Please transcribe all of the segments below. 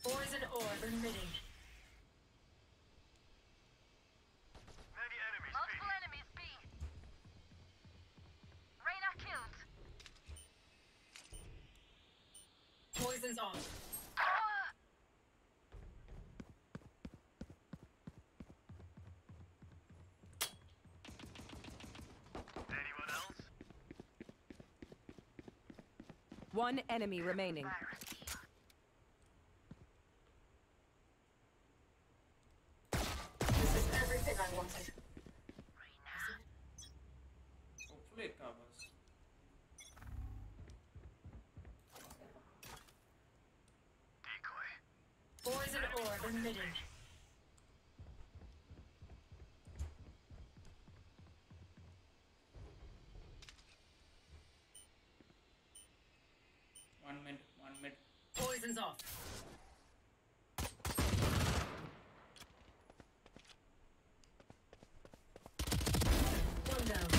Poison orb emitting. Many enemies. Multiple enemies B. Reyna killed. Poison's on. Ah! Anyone else? One enemy remaining. This is everything I wanted. Hopefully it covers. Decoy. Poison orb emitting. One mid. Poison's off. One down.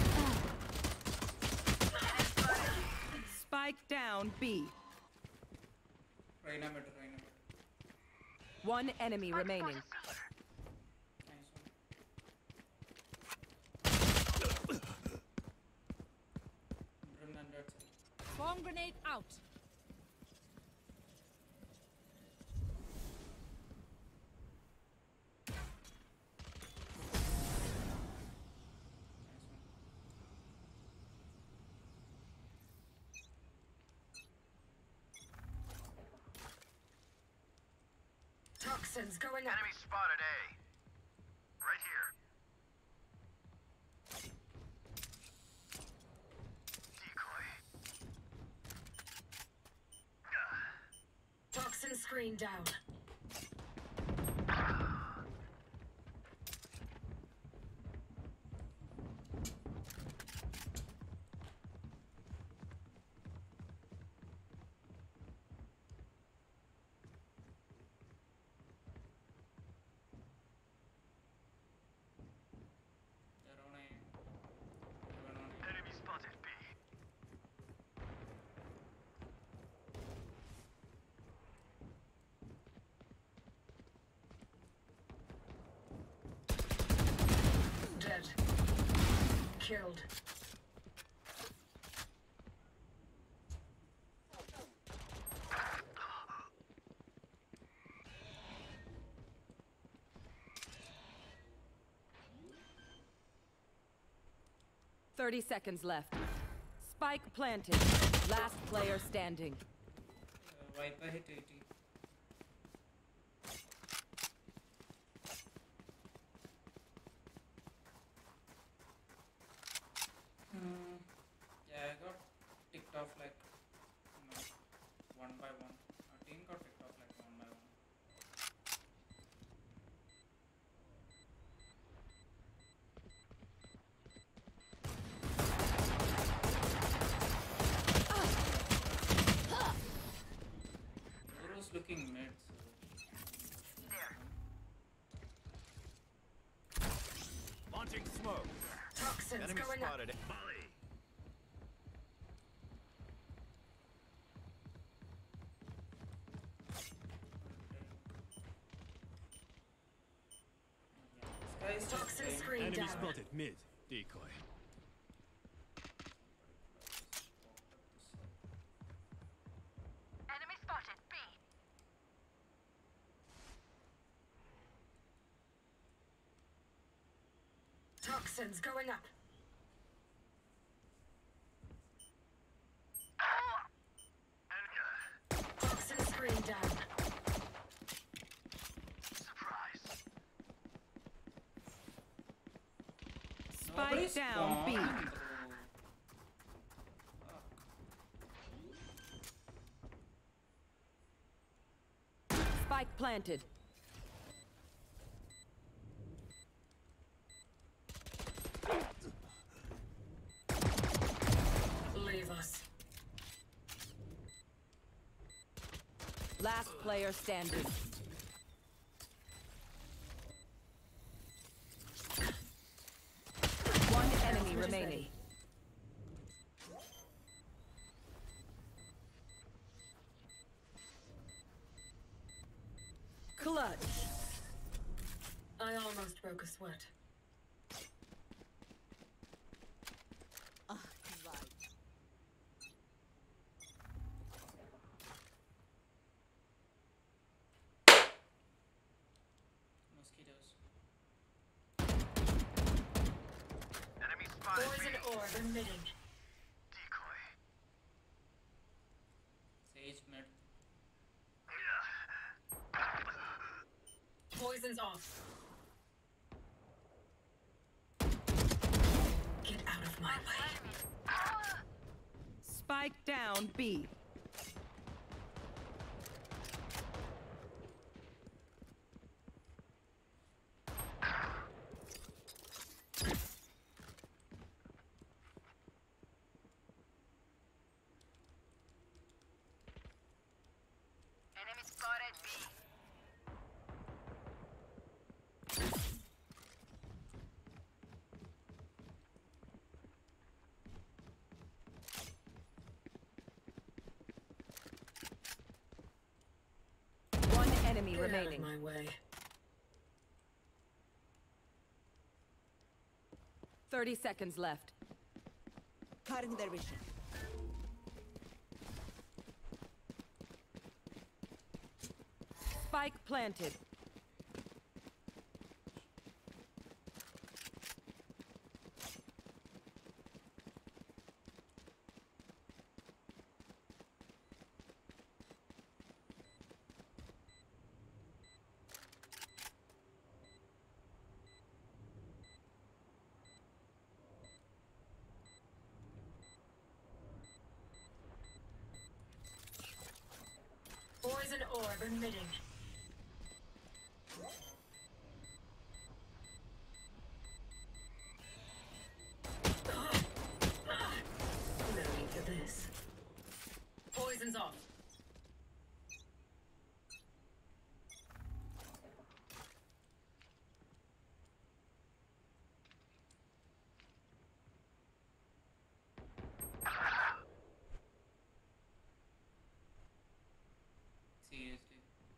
Spike down B. Reyna mid. One enemy remaining. Nice one. Brim under side. Bomb grenade out. Nice one. Toxins going up. Enemy spotted A. Right here. Decoy. Toxin screen down. They're on A. Everyone on A. Enemy spotted B. Dead. Killed. Thirty seconds left. Spike planted. Last player standing. Viper hit 80. Yeah, I got ticked off like one by one. Our team got ticked off like one by one. Zoro's looking mid, so Launching smoke. Toxins Enemy going up. spotted A. Volley. yeah, this guy is just Toxin playing. screen Enemy down. spotted mid. Decoy. Enemy spotted B. Toxins going up. Toxin screen down. Surprise. Spike Nobody's down B. spawned, bro. Spike planted. Leave us. Last player standing. One enemy remaining. Clutch. I almost broke a sweat. Mosquitoes. Enemy spotted B. Poison orb emitting. Decoy. Sage mid. Poison's off. Get out of my way. Spike down B. Enemy spotted B. One enemy Get out of remaining. my way. 30 seconds left. Cutting their vision. Spike planted. Poison orb emitting. No need for this. Poison's off. Seriously.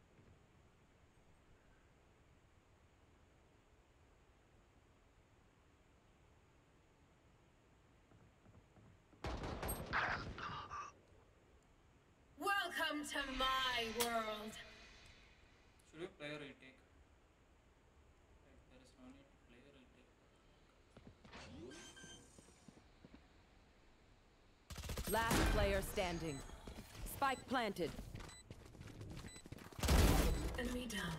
Welcome to my world. Should we play a retake? Right, there is no need to play a retake. Last player standing. Spike planted. Enemy down.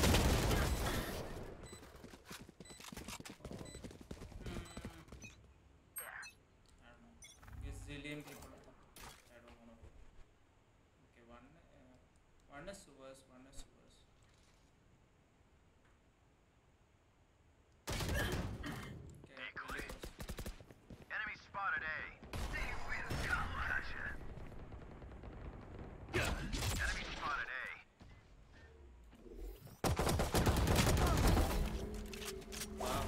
I don't know. Zillion people. I don't wanna go. Okay, one is sewers, one is sewers. Okay, really close. Enemy spotted A. They will come. Gotcha. Enemy spotted A. Wow.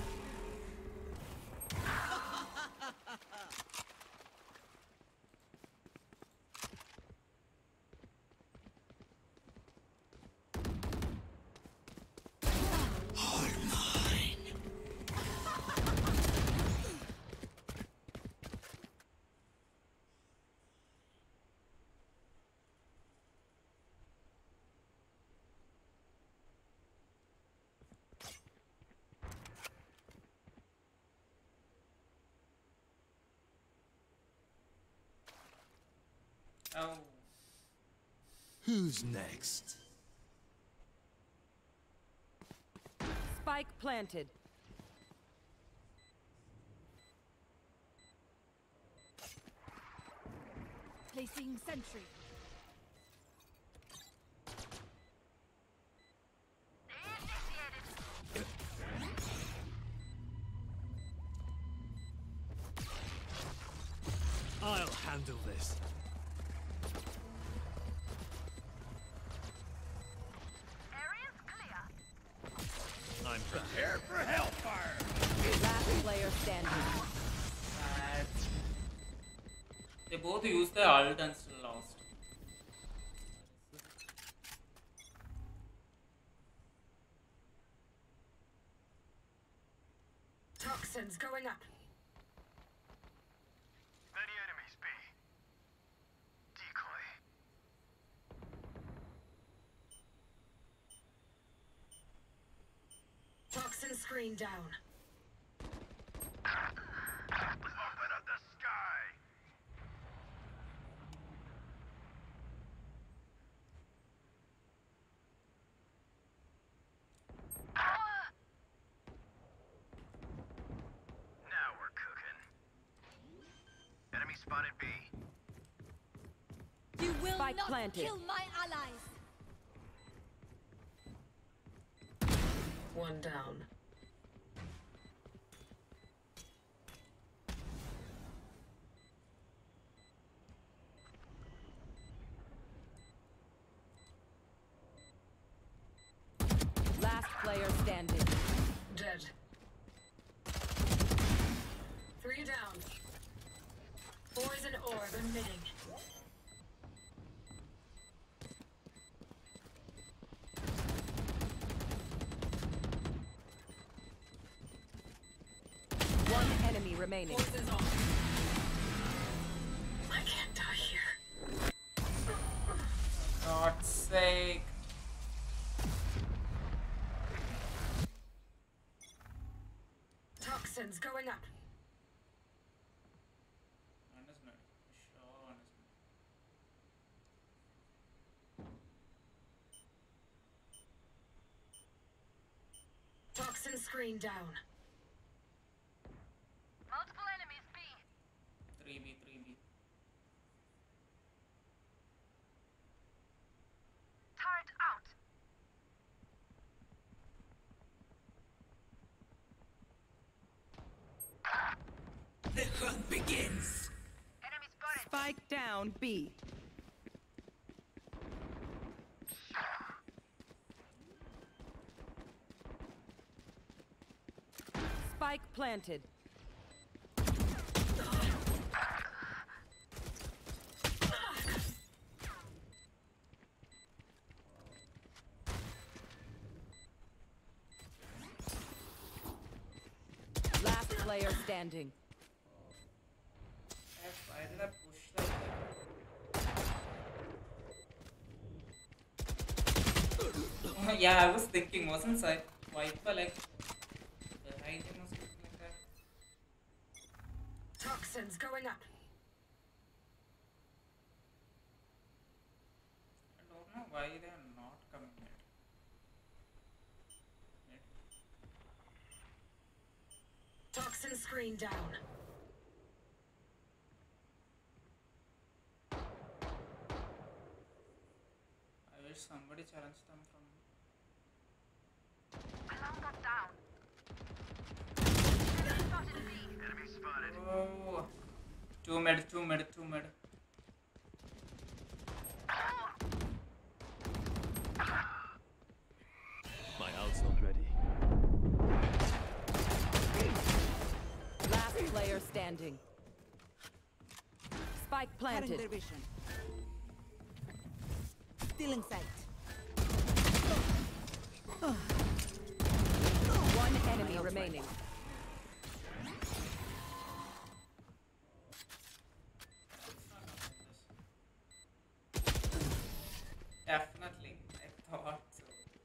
Oh, Who's next? Spike planted. Placing sentry. Initiated. I'll handle this. Area's clear. I'm prepared for hellfire. Last player standing. bad. They both used the ult and still lost. Toxins going up. Many enemies, B. Decoy. Toxin screen down. Open up the sky! Now we're cooking. Enemy spotted B. You will Spike not planted. kill my allies. One down. Last player standing. Dead. 3 down. Poison orb emitting. One enemy remaining. Poison's off. I can't die here. God's sake. Toxins going up. One is mid. Sure, one is mid. Toxin screen down. Multiple enemies B. 3B, 3B. Turret out. The hunt begins. Enemy spotted. Spike down B. Spike planted. Last player standing. Why did I push like that? Yeah, I was thinking, wasn't I? Viper like behind him or something like that? Toxins going up. I don't know why they are not coming yet. Toxin screen down. I wish somebody challenged them from. Alarm bot down. Enemy spotted B. Enemy spotted. Oh, 2 mid, 2 mid, 2 mid. My ult's not ready. Last player standing. Spike Cutting planted. their vision. Still in sight. One enemy remaining. Definitely, I thought so.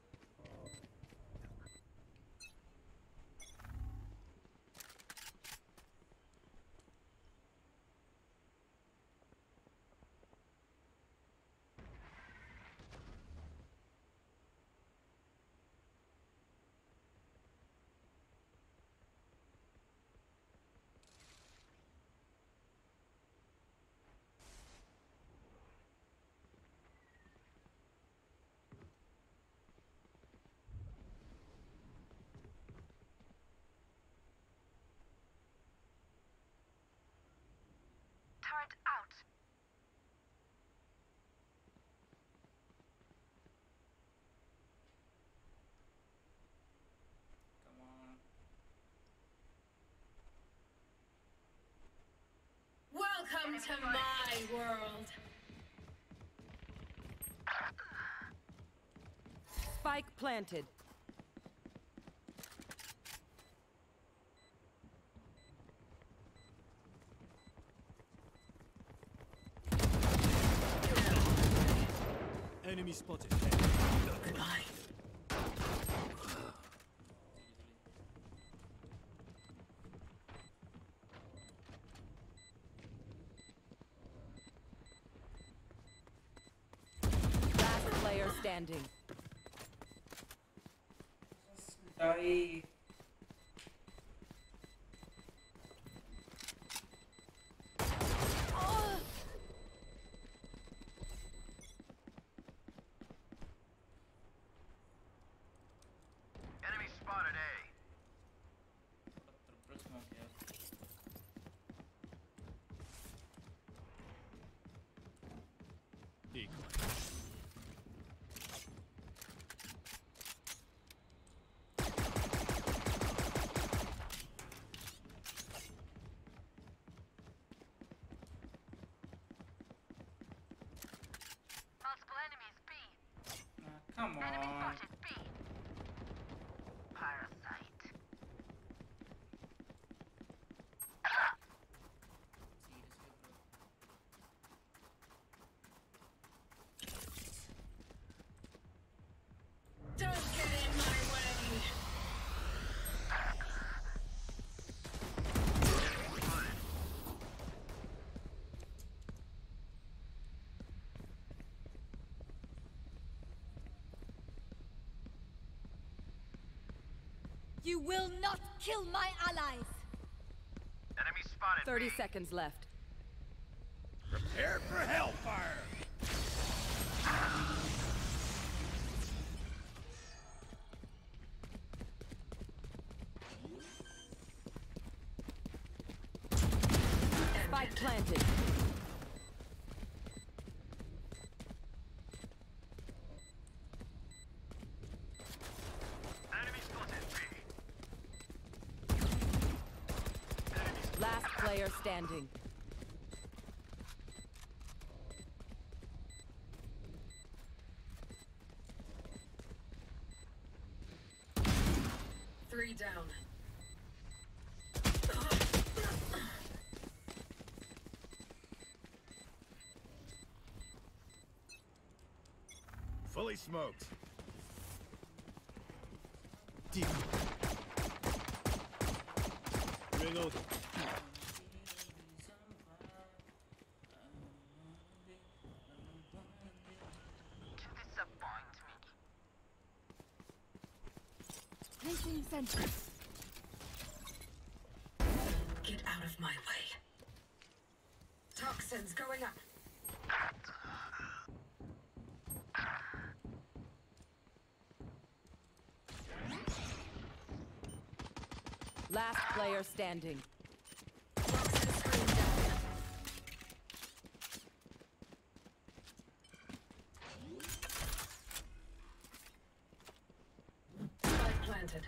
Turret out. Come on. Welcome to my world. Spike planted. Enemy spotted. Goodbye. Last player standing. Die. Enemy spotted A. Triple smoke here. Decoy. Multiple enemies B. Come Enemy on. spotted B. Parasite. Seriously, bro. Don't get in my way. You will not kill my allies. Enemy spotted 30 B. seconds left. Prepare for hellfire. Spike planted. Enemy spotted B. Last player standing. Three down. Fully smoked. Decoy. Reloading. Disappoint me. Placing sentry. Get out of my way. Toxins going up. Last player standing. Toxin screen down. Spike planted.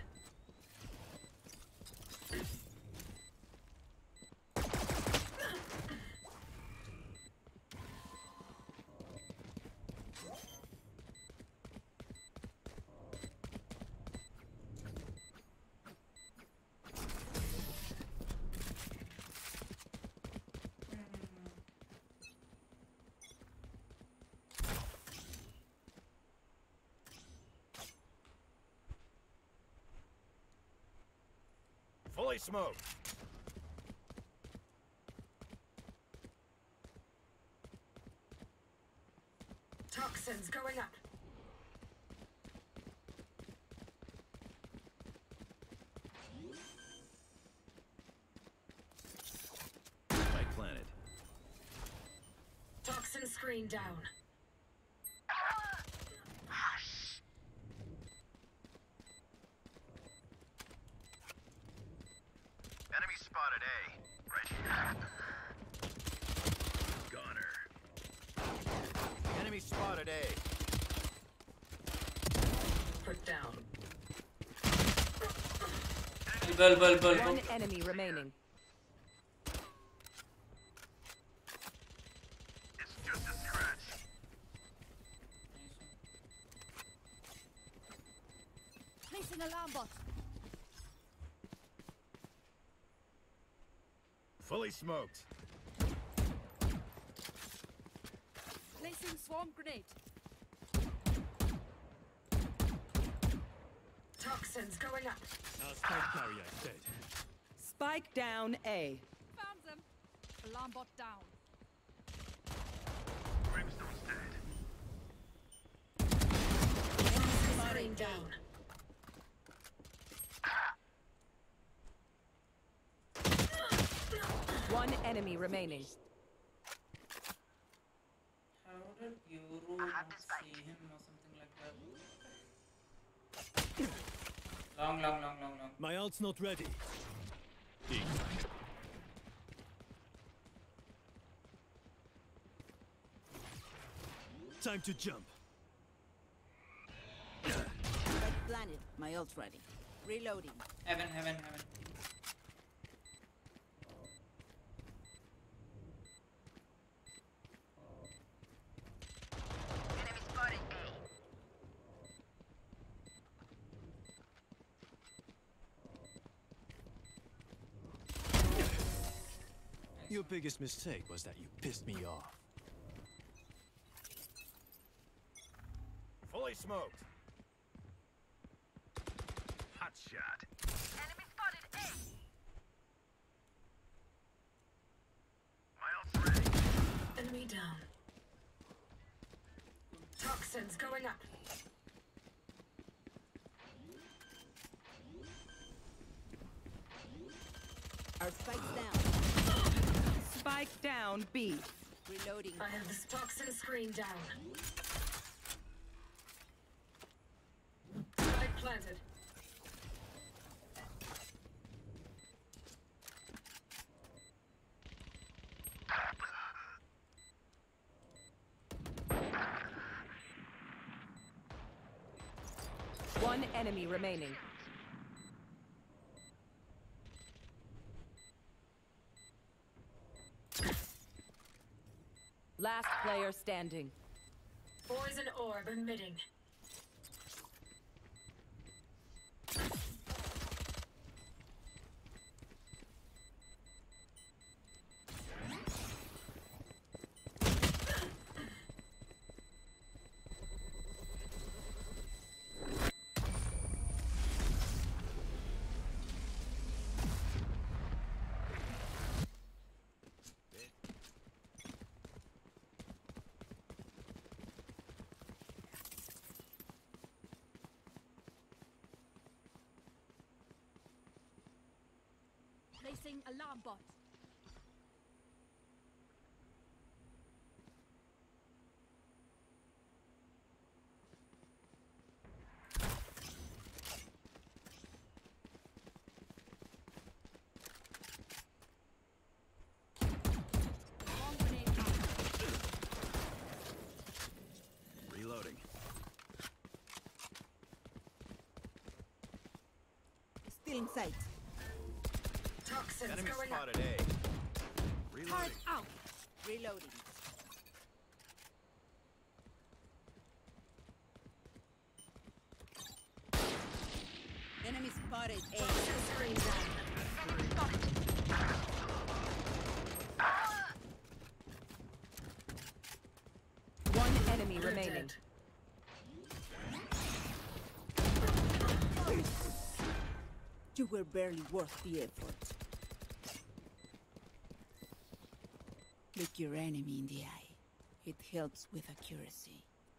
Fully smoked. Toxins going up. Spike planted. Toxin screen down. Enemy spotted A. Right here. Gunner. Enemy spotted A. Put down. Ball. One enemy remaining. It's just a scratch. Placing alarm bot. Fully smoked. Placing swarm grenade. Toxins going up. Our spike carrier dead. Spike down A. Found them. Alarm bot down. Brimstone's dead. Screen down. One enemy remaining. How did Euro not see him or something like that? Long. My ult's not ready. Deep. Time to jump. Red planet. My ult ready. Reloading. Heaven. Enemy spotted A. Your biggest mistake was that you pissed me off. Fully smoked. Hot shot. Enemy spotted A. My ult's ready. Enemy down. Toxins going up. Our spikes down. Spike down B. Reloading. I have this toxin screen down. Spike planted. One enemy remaining. Last player standing. Poison orb emitting. Placing alarm bot. Bomb grenade out. Reloading. Still in sight. Toxins Enemy going up. spotted A. Reloading. Turret out. Reloading. Enemy spotted A. Toxin screen down. Enemy spotted. One enemy They're remaining. dead. You were barely worth the effort. Look your enemy in the eye. It helps with accuracy.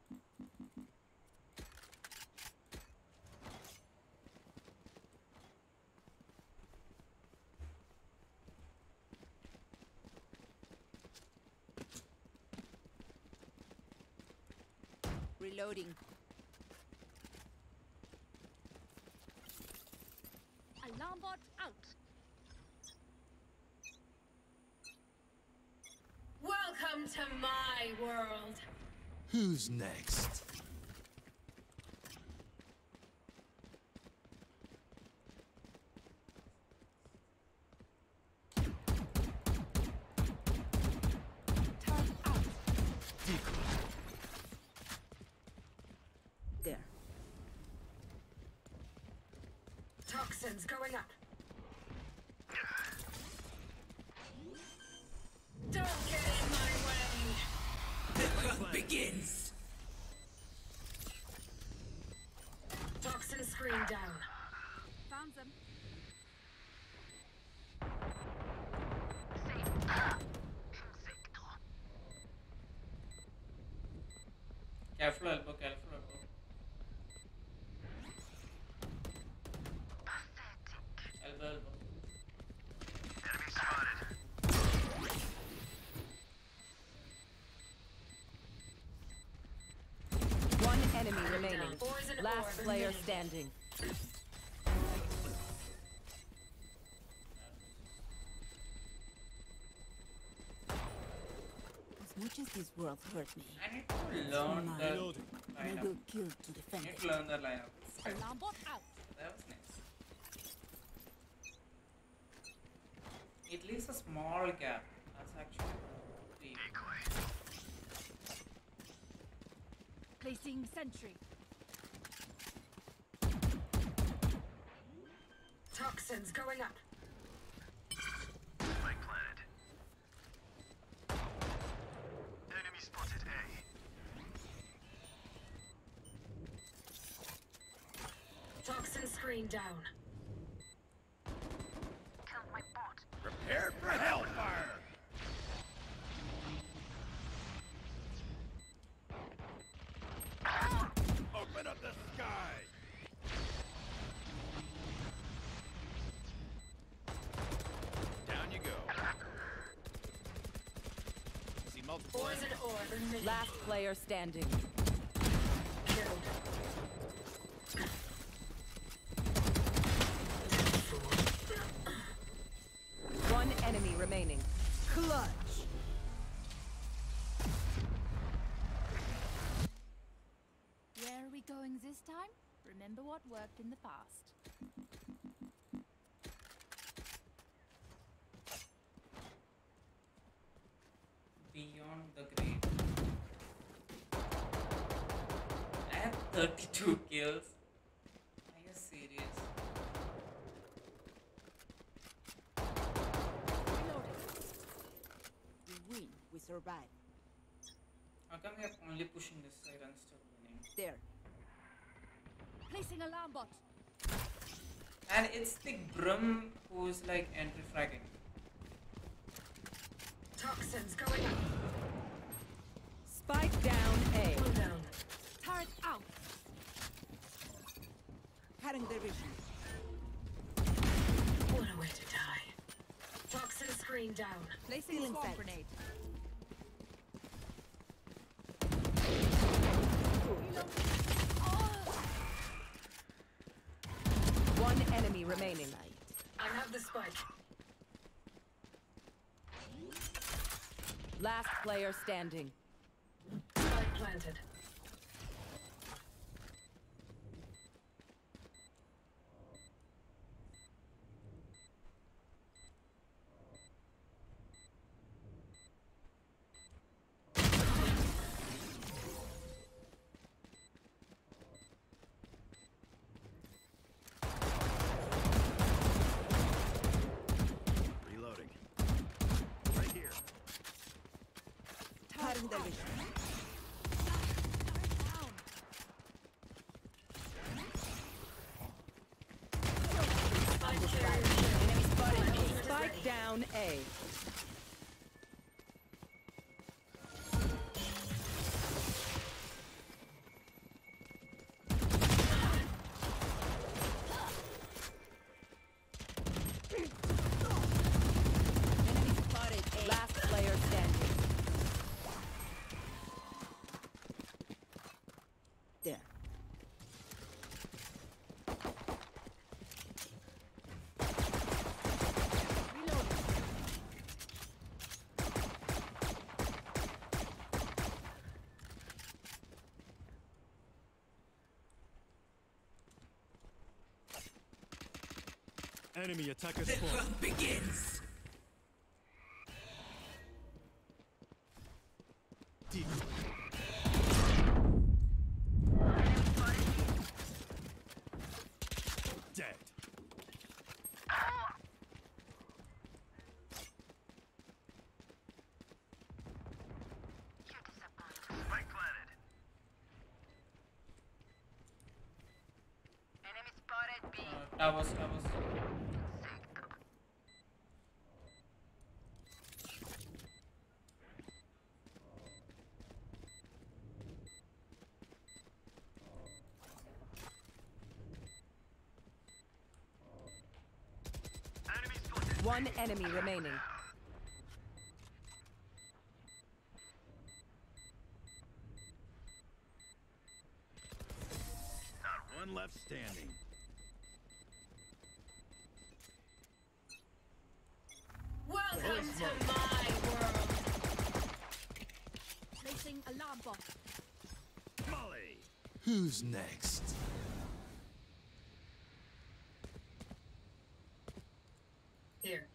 Reloading. Alarm bot out. Welcome to my world. Who's next? Turret out. There. Toxins going up. Don't get in my way. Begins. Toxin screen screen down. Found them. Careful elbow, careful elbow. Elbow, elbow. Enemy spotted. One enemy remaining. Poison Last orb player emitting. standing. As much as this world hurt me, I need to learn the Reloading. I lineup. will kill to defend Need it. to learn the lineup. Alarm bot out. That was nice. It leaves a small gap. That's actually deep. Decoy. Placing sentry. Toxins going up. Spike planted. Enemy spotted A. Toxin screen down. Killed my bot. Prepared for hellfire! Open up the sky! Down you go. See multiple Poison orb emitting. Last player standing. Killed. One enemy remaining. Clutch. Where are we going this time? Remember what worked in the past. Beyond the grave. I have 32 kills. Are you serious? Reloading. We win, we survive. How come we are only pushing this side and still winning? There. Placing alarm bot. And it's the Brum who's like entry fragging. Toxins going up. Spike down A. Pull down. Turret out. Cutting their vision. What a way to die. Toxin screen down. Placing Stealing swamp sight. grenade. One enemy remaining. I have the spike. Last player standing. Spike planted. Reloading. Right here. Cutting their vision. Spike carrier. Enemy spotted My B. ultimate is Spike ready. down A. Enemy spotted A. Last player standing. There. Enemy attacker spawn. Begins! Deep. Dead. Spike planted. Enemy Towers. Enemy spotted. One enemy remaining. Not one left standing. Welcome to my world. Placing alarm bot. Molly. Who's next? Here.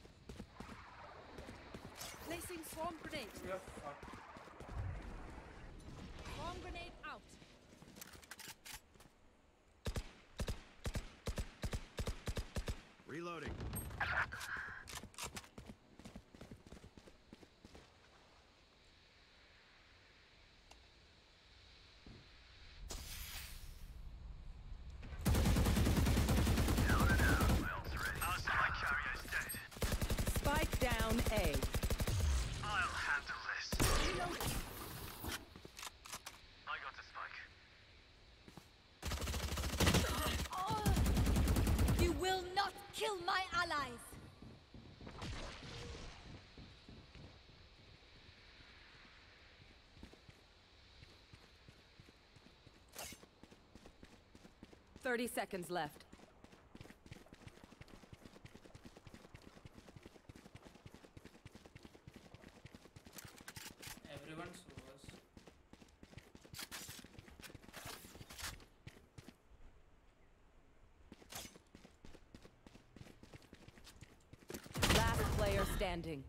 Placing swarm grenade. We are fucked. Swarm grenade out. Reloading. Down and out. Wells ready. Our spy carrier's dead. Spike down A. I'll handle this. I got the spike. You will not kill my allies. Thirty seconds left. Everyone sewers. Last player standing.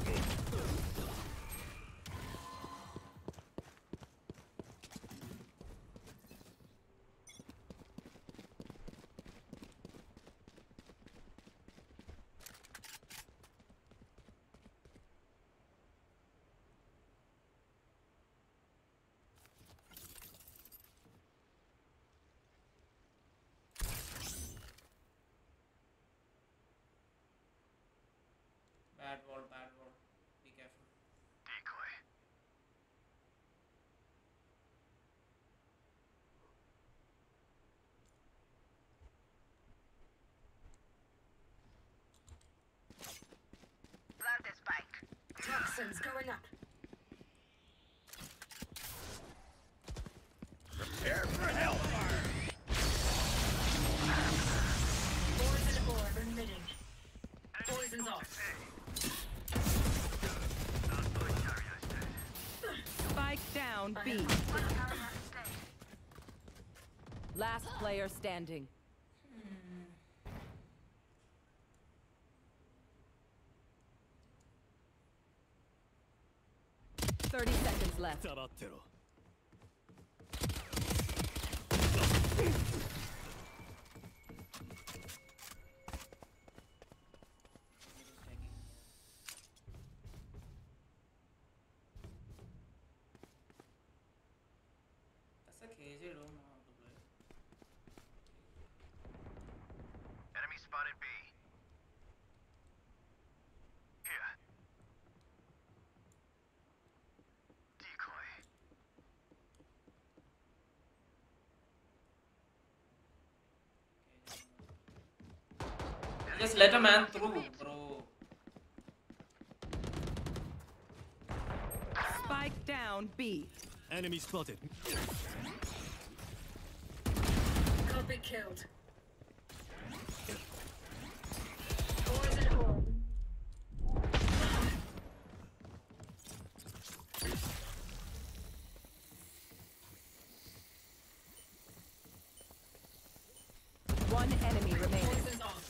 Bad wall. Be careful. Decoy. Plant the spike. Toxins going up. Prepare for hellfire. Poison orb emitting. Poison's off. Our spy carrier's dead. Spike down B. Last player standing. Thirty seconds left. 黙ってろ。 That's a KJ don't know how to play. Enemy spotted B. Here. Decoy. Just let a man through, bro. Spike down B. Enemy spotted. Could be killed. Poison orb. One enemy remaining. Poison's off.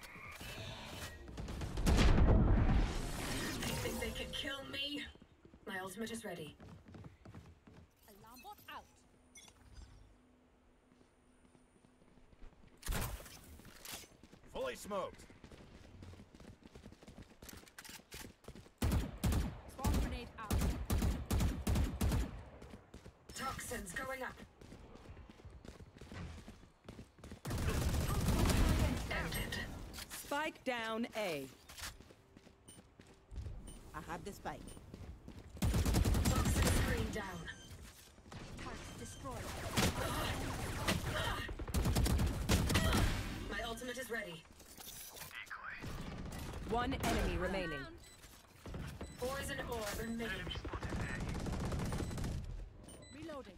They think they can kill me? My ultimate is ready. Alarm bot out. Fully smoked. Swarm grenade out. Toxins going up. Spike down A. I have the spike. Toxic screen down. Turret destroyed. My ultimate is ready. One enemy remaining. Poison orb remaining. Reloading.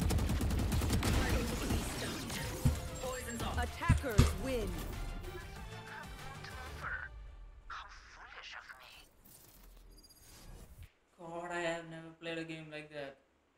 Poison's off. Attackers win. How foolish of me. God, I have never played a game like that.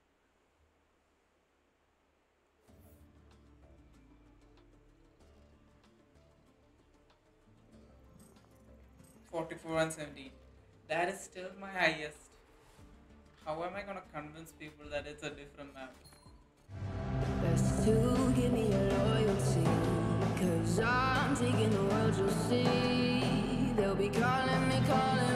$44,170. That is still my highest. How am I gonna convince people that it's a different map? Best to give me your loyalty, 'cause I'm taking the world, you'll see. They'll be calling me, calling